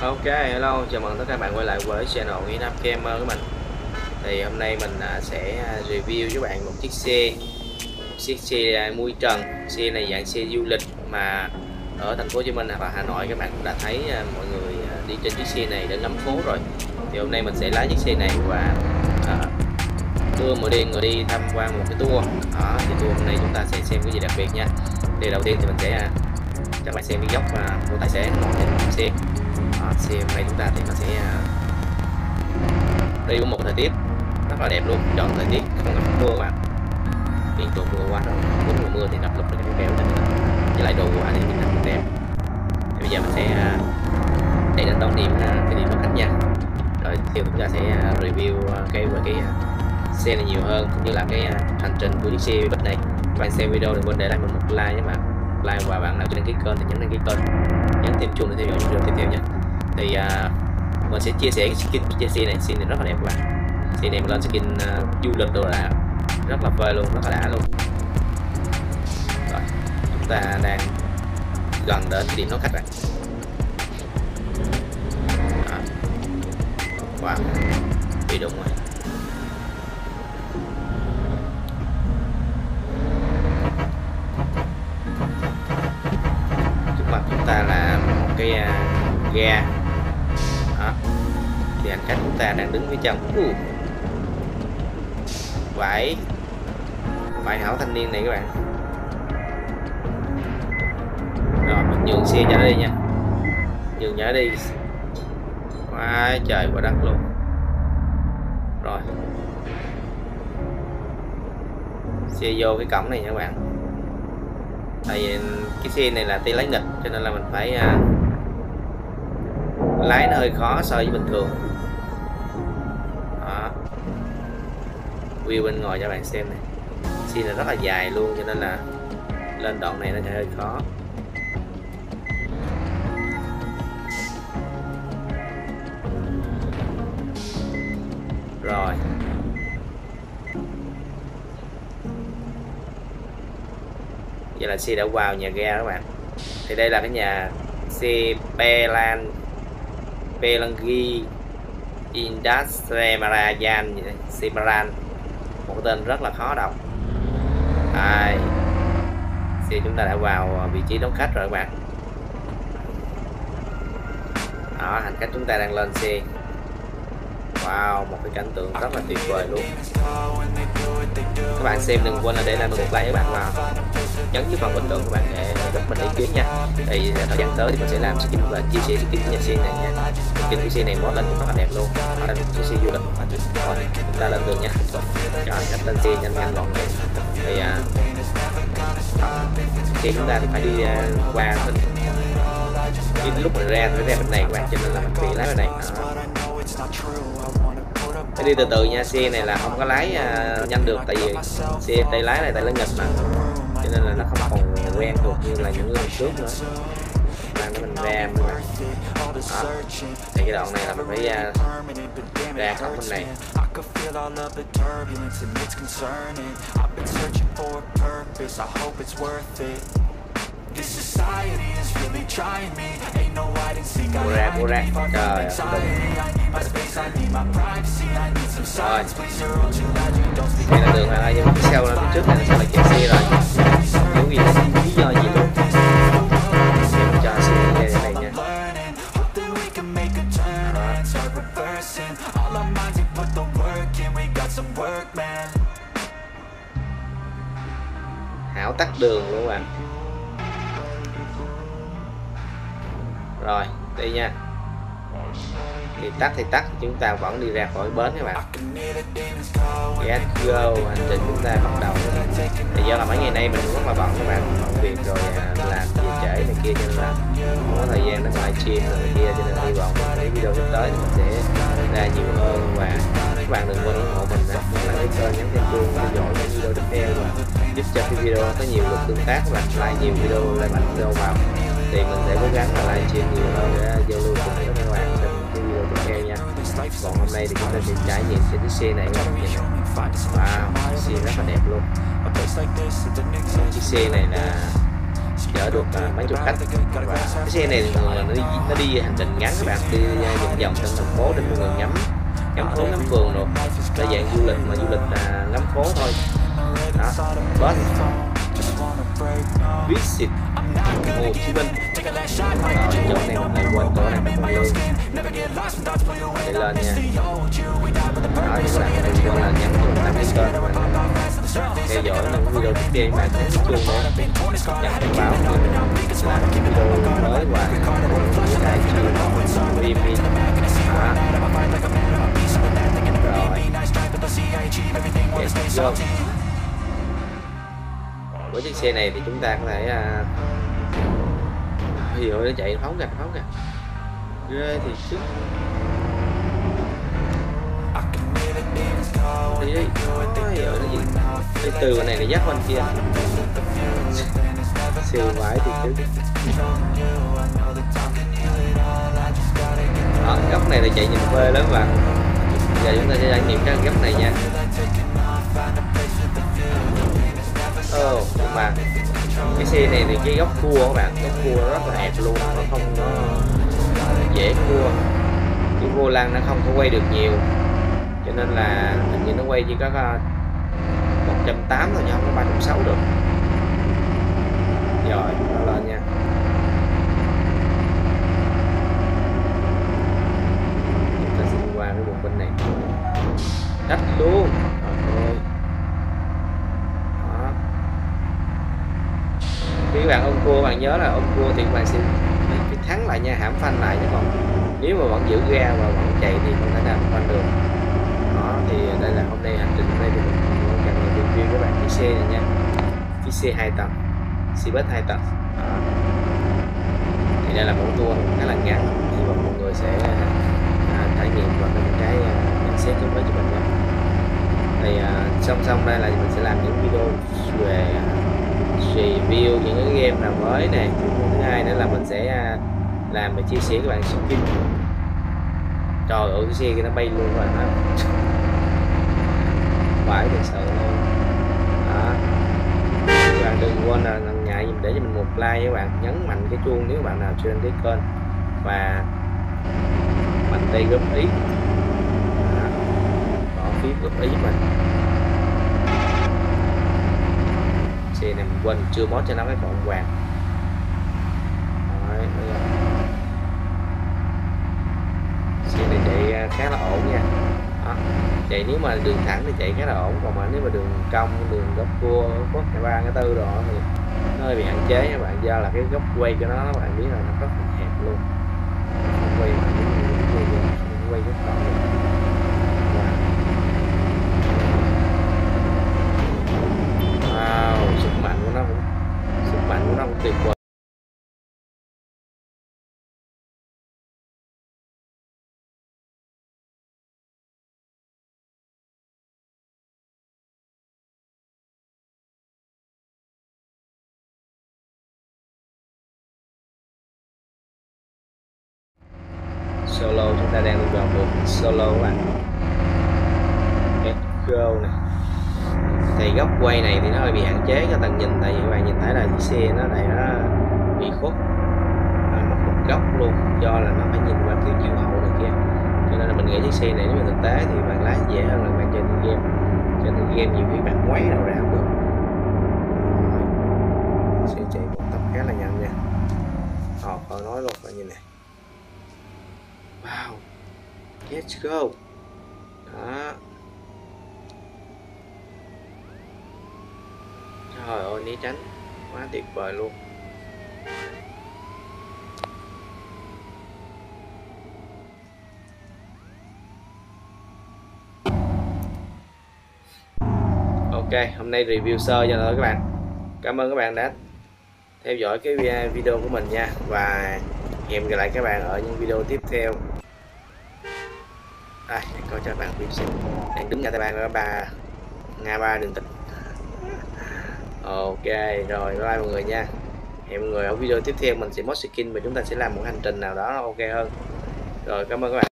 Ok, hello, chào mừng tất cả các bạn quay lại với channel Nguyễn Nam Gamer của mình. Thì hôm nay mình sẽ review với bạn một chiếc xe mui trần. Xe này dạng xe du lịch mà ở thành phố Hồ Chí Minh và Hà Nội các bạn cũng đã thấy mọi người đi trên chiếc xe này để ngắm phố rồi. Thì hôm nay mình sẽ lái chiếc xe này và đưa người đi tham quan một cái tour. Đó, thì tour hôm nay chúng ta sẽ xem cái gì đặc biệt nha. Thì đầu tiên thì mình sẽ cho các bạn xem cái góc của tài xế ngồi trên xe. Xe hôm nay chúng ta thì nó sẽ đi với một thời tiết rất là đẹp luôn, chọn thời tiết không gặp mưa mà hiện tượng mưa quá rồi, muốn mùa mưa thì ngập lụt cái kéo nên với lại đồ họa thì mình làm đẹp. Thì bây giờ mình sẽ để đến đón điểm cái điểm đón khách nha. Rồi tiếp chúng ta sẽ review về cái xe này nhiều hơn cũng như là cái hành trình của chiếc xe bus này. Các bạn xem video đừng quên để lại mình một like nhé bạn. Like và bạn nào chưa đăng ký kênh thì nhấn đăng ký kênh, nhấn tim chuông để theo dõi video tiếp theo nha. Thì mình sẽ chia sẻ cái skin của xe này rất là đẹp các bạn. Xe này mình lên skin du lịch đồ là rất là phê luôn, rất là đã luôn. Rồi chúng ta đang gần đến cái điểm đón khách rồi. Wow, bị đụng rồi. Trước mặt chúng ta là một cái ga. Đó. Thì hành khách chúng ta đang đứng phía trong. Vải hảo thanh niên này các bạn. Rồi mình nhường xe cho nó đi nha, nhường nhớ đi. Quá trời quá đất luôn. Rồi xe vô cái cổng này nha các bạn. Tại vì cái xe này là tay lái nghịch cho nên là mình phải lái nó hơi khó so với bình thường. Đó. View bên ngoài cho bạn xem này. Xe này rất là dài luôn cho nên là lên đoạn này nó sẽ hơi khó. Rồi vậy là xe đã vào nhà ga các bạn. Thì đây là cái nhà xe Pelangi Industrial Semeran, một tên rất là khó đọc. Xe chúng ta đã vào vị trí đón khách rồi các bạn. Đó, hành khách chúng ta đang lên xe. Wow, một cái cảnh tượng rất là tuyệt vời luôn. Các bạn xem đừng quên là để lại một like các bạn và nhấn vào phần bình luận các bạn để giúp mình ý kiến nha. Thì thời gian tới thì mình sẽ làm skin và chia sẻ skin của nhà xe này nha. Skin của xe này mod lên cũng rất là đẹp luôn. Đó là chiếc xe du lịch. Rồi chúng ta lên đường nha. Cho hành khách lên xe nhanh gọn này. Thì xe chúng ta thì phải đi qua lúc mình ra bên này các bạn, cho nên là mình bị lái bên này. Phải đi từ từ nha, xe này là không có lái nhanh được tại vì xe tay lái này tay lái nghịch mà, cho nên là nó không còn quen thuộc như là những lần trước nữa. Làm để mình ra nữa. Đó. Thì cái đoạn này là mình phải ra cổng bên này. Mua ra trời ơi. Rồi đây là đường này nhưng mà phía sau là phía trước này sẽ là kẹt xe rồi, hiểu gì lý do gì luôn. Em cho xe đây này nha. Hảo tắt đường luôn các bạn. Rồi đây nha, thì tắt chúng ta vẫn đi ra khỏi bến các bạn. Let's go, hành trình chúng ta bắt đầu. Thì do là mấy ngày nay mình rất là bận các bạn, bận việc rồi làm gì trễ này kia cho nên là không có thời gian để livestream rồi này kia, cho nên hy vọng cái video sắp tới thì mình sẽ ra nhiều hơn. Và các bạn đừng quên ủng hộ mình nhấn đăng ký kênh, nhấn theo chuông theo dõi những video tiếp theo và giúp cho cái video có nhiều lượt tương tác và like nhiều video, like mạnh video vào thì mình sẽ cố gắng là livestream nhiều hơn để giao lưu cùng với các bạn trong cái video tiếp theo nha. Còn hôm nay thì chúng ta sẽ trải nghiệm trên chiếc xe này các bạn nhìn. Wow, chiếc xe rất là đẹp luôn. Chiếc xe này là chở được mấy chục khách. Và cái xe này thì nó đi hành trình ngắn các bạn, đi vòng vòng trong thành phố để mọi người ngắm phố ngắm phường rồi, là dạng du lịch mà du lịch ngắm phố thôi. Đó, bus visit Hồ Chí Minh. Chỗ này mình lại quên chỗ này mình còn lương để lên nha. Đó, các bạn đừng quên là nhấn vào đăng ký kênh và theo dõi những video tiếp theo mà thấy chuông để nhận thông báo khi mình làm video mới và live stream VIP. Rồi, với chiếc xe này thì chúng ta có thể ví dụ nó chạy phóng kìa ghê thì chứ đi đi nó gì cái từ này là dắt bên kia siêu vãi thì chứ. Đó, góc này là chạy nhìn phê lắm bạn. Giờ chúng ta sẽ trải nghiệm cái góc này nha. Nhưng mà cái xe này thì cái góc cua các bạn, góc cua nó rất là hẹp luôn, nó không dễ cua, cái vô lăng nó không có quay được nhiều, cho nên là hình như nó quay chỉ có 180 thôi, chứ không có 360 được. Rồi nó lên nha. Chúng ta sẽ đi qua cái vùng bên này đất luôn. Rồi khi các bạn ôm cua, bạn nhớ là ôm cua thì các bạn sẽ phải thắng lại nha, hãm phanh lại, chứ còn nếu mà vẫn giữ ga và vẫn chạy thì không thể nào phanh được. Đó thì đây là hôm nay hành trình hôm nay thì mình cần review các bạn chiếc xe này nha, chiếc xe 2 tầng, Seabus 2 tầng. Đó. Thì đây là mẫu tour khá là ngắn, thì mọi người sẽ trải nghiệm và những cái nhận xét của mình nha. Thì song song đây là mình sẽ làm những video về review những cái game nào mới này. Thứ hai nữa là mình sẽ làm và chia sẻ các bạn skin. Trời ơi, cái xe kia nó bay luôn rồi hả? Vãi thật sự luôn. Đó. Các bạn đừng quên là ngại để cho mình một like, các bạn nhấn mạnh cái chuông nếu bạn nào chưa đăng ký kênh và mạnh tay góp ý. Bỏ phiếu góp ý giúp mình. Xe này mình quên chưa mod cho nó cái cọng vàng. Đấy, xe này chạy khá là ổn nha. Đó. Chạy nếu mà đường thẳng thì chạy khá là ổn, còn mà nếu mà đường cong, đường góc cua, góc 3, 4 rồi thì nó hơi bị hạn chế các bạn, do là cái góc quay cho nó các bạn biết là nó rất là hẹp luôn, không quay mà không quay góc cong được. Wow, sức mạnh của nó cũng tuyệt vời. Solo, chúng ta đang đi vào một solo các bạn. Let's go nè. Thì góc quay này thì nó hơi bị hạn chế cho tầm nhìn, tại vì các bạn nhìn thấy là chiếc xe nó này nó bị khuất mất một góc luôn, do là nó phải nhìn qua cái chiều hậu này kia, cho nên là mình nghĩ chiếc xe này nếu mà thực tế thì bạn lái dễ hơn là bạn chơi game. Cho nên game nhiều khi bạn quấy đầu ra không được. Xe chạy một tốc khá là nhanh nha. Khỏi nói luôn, bạn nhìn này. Wow, let's go. Đó. Trời ơi, né tránh quá tuyệt vời luôn. Ok, hôm nay review sơ cho thôi các bạn. Cảm ơn các bạn đã theo dõi cái video của mình nha, và hẹn gặp lại các bạn ở những video tiếp theo. Đây, coi cho các bạn biết xem đang đứng ngay tay bạn ở Ngã Ba Đường Tịch. Ok rồi, bye bye mọi người nha. Hẹn mọi người ở video tiếp theo mình sẽ mod skin và chúng ta sẽ làm một hành trình nào đó ok hơn. Rồi, cảm ơn các bạn.